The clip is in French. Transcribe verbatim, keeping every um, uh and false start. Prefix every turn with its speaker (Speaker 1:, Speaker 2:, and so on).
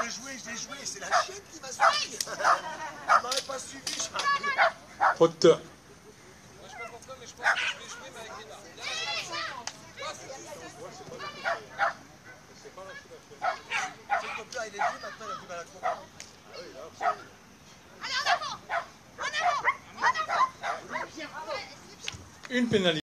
Speaker 1: l'ai joué, je l'ai joué, c'est la chienne qui m'a suivi. Elle m'aurait pas suivi, je serais un peu.
Speaker 2: Hauteur.
Speaker 3: Moi je sais pas pourquoi, mais je pense que je vais jouer mais avec les barres.
Speaker 1: C'est que là, il est vieux, maintenant il a du mal à comprendre. Ah oui, là,
Speaker 4: Allez, en avant! En avant! En avant!
Speaker 2: Une pénalité.